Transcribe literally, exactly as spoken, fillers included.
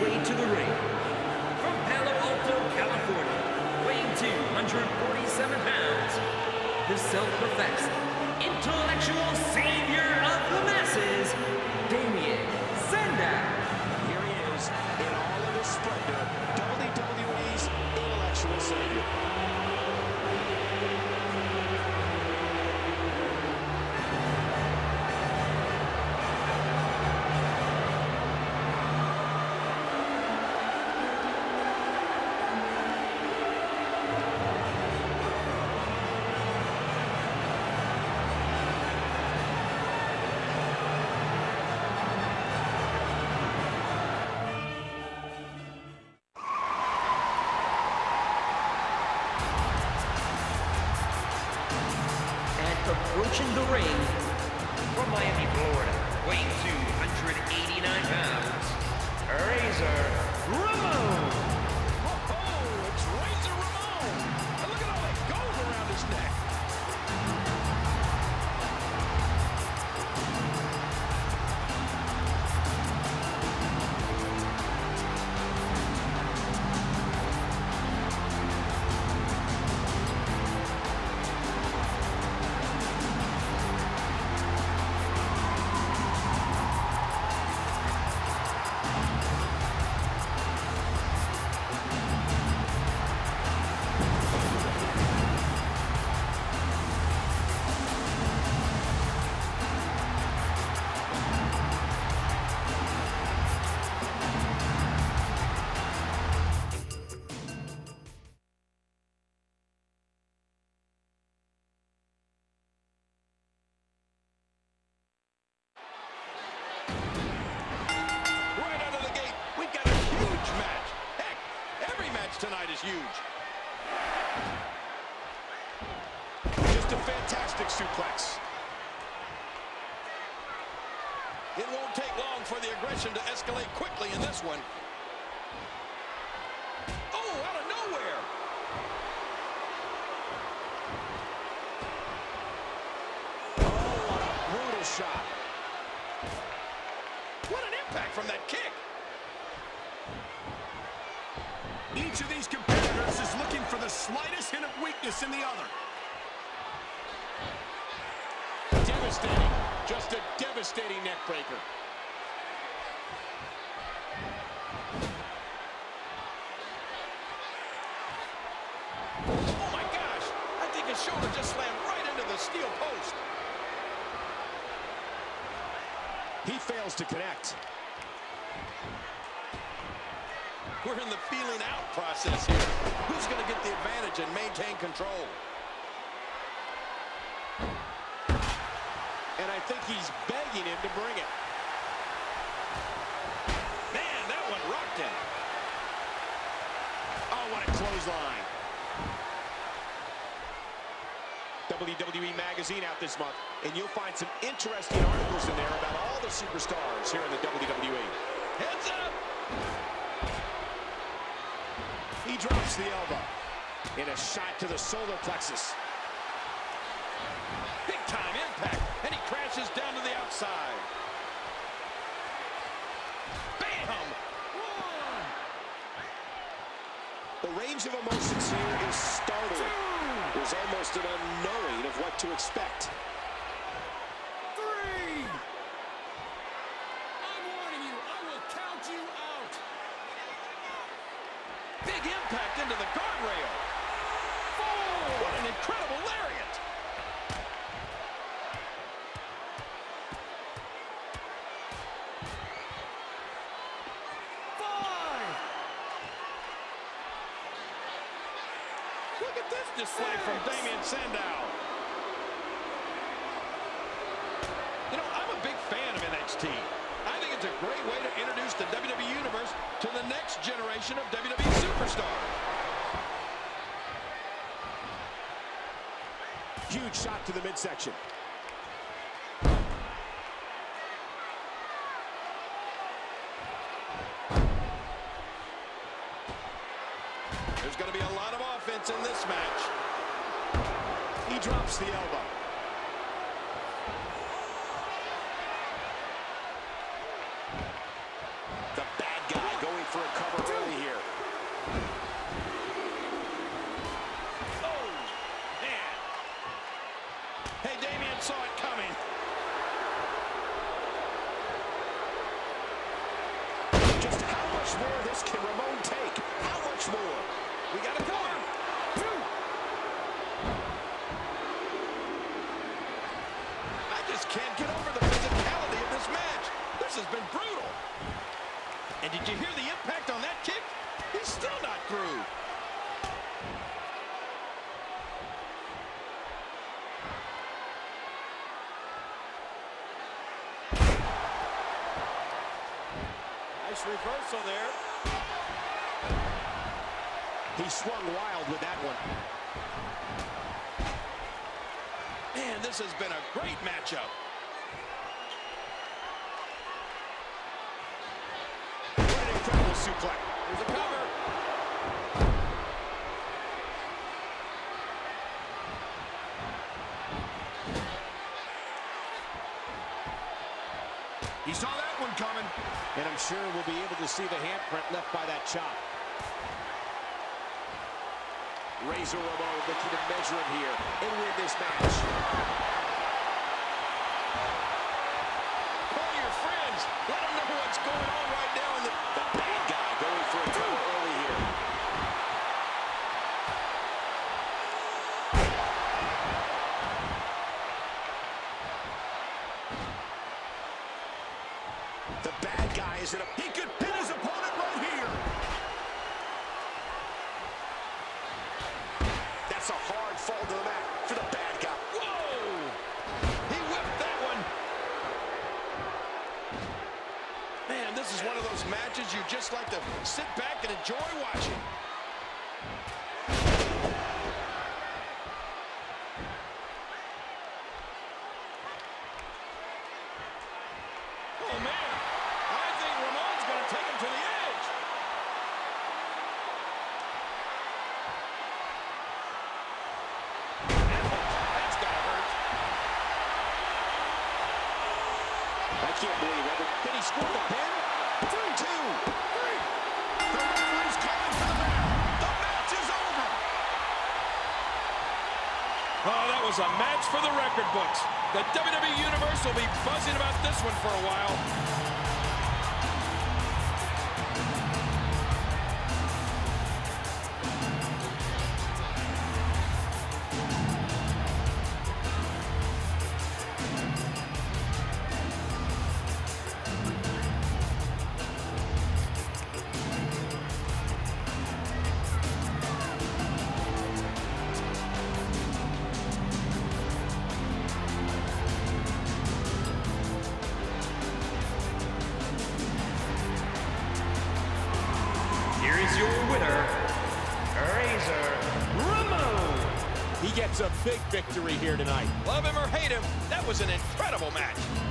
way to the ring. From Palo Alto, California, weighing two hundred forty-seven pounds, the self-professed intellectual savior of the masses, Damien Sandow. Here he is in all of his splendor, W W E's intellectual savior. Approaching the ring from Miami, Florida, weighing two hundred eighty-nine pounds, Razor Ramon. Oh, it's Razor Ramon. And look at all that gold around his neck. Tonight is huge. Just a fantastic suplex. It won't take long for the aggression to escalate quickly in this one. Oh, out of nowhere. Oh, what a brutal shot. What an impact from that kick. Each of these competitors is looking for the slightest hint of weakness in the other. Devastating. Just a devastating neck breaker. Oh my gosh! I think his shoulder just slammed right into the steel post. He fails to connect. We're in the feeling out process here. Who's going to get the advantage and maintain control? And I think he's begging him to bring it. Man, that one rocked him. Oh, what a clothesline. W W E Magazine out this month, and you'll find some interesting articles in there about all the superstars here in the W W E. Heads up! He drops the elbow. In a shot to the solar plexus. Big time impact. And he crashes down to the outside. Bam! One. The range of emotions here is startling. There's almost an unknowing of what to expect. Three. I'm warning you. I will count you out. Big impact into the guardrail. Oh, what an incredible lariat. Five. Look at this display from Damien Sandow. You know, I'm a big fan of N X T. I think it's a great way to introduce the W W E Universe to the next generation of W W E superstars. Huge shot to the midsection. There's going to be a lot of offense in this match. He drops the elbow. The bad guy going for Just how much more of this can Ramon take? How much more? We got a cover. Two. I just can't get over the physicality of this match. This has been brutal. And did you hear the impact on that kick? He's still not through. Nice reversal there. He swung wild with that one. Man, this has been a great matchup. What an incredible suplex. There's a cover. He saw that one coming. And I'm sure we'll be able to see the handprint left by that chop. Razor Ramon looking to measure him here and win this match. Call your friends. Let them know what's going on right now. In the, the bad guy going for a cover early here. The bad guy is in a... He could pin his opponent right here. That's a hard fall to the mat for the bad guy. Whoa! He whipped that one. Man, this is one of those matches you just like to sit back and enjoy watching. Oh, man. I think Ramon's going to take him to the edge. That's got to hurt. I can't believe it. Did he score the pin? Three, two, three. The referee's calling for the bell. The match is over. Oh, that was a match for the record books. The W W E Universe will be buzzing about this one for a while. Here is your winner, Razor Ramon. He gets a big victory here tonight. Love him or hate him, that was an incredible match.